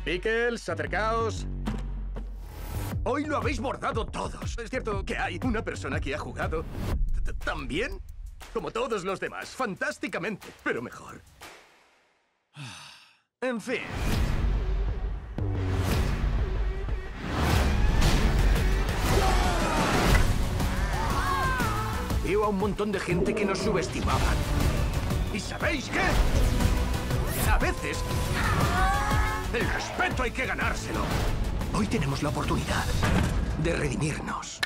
Pickles, acercaos. Hoy lo habéis bordado todos. Es cierto que hay una persona que ha jugado tan bien como todos los demás. Fantásticamente, pero mejor. En fin. Veo a un montón de gente que nos subestimaban. ¿Y sabéis qué? A veces, el respeto hay que ganárselo. Hoy tenemos la oportunidad de redimirnos.